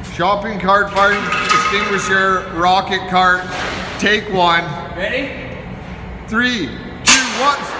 Shopping cart fire extinguisher, rocket cart, take one. Ready? 3, 2, 1.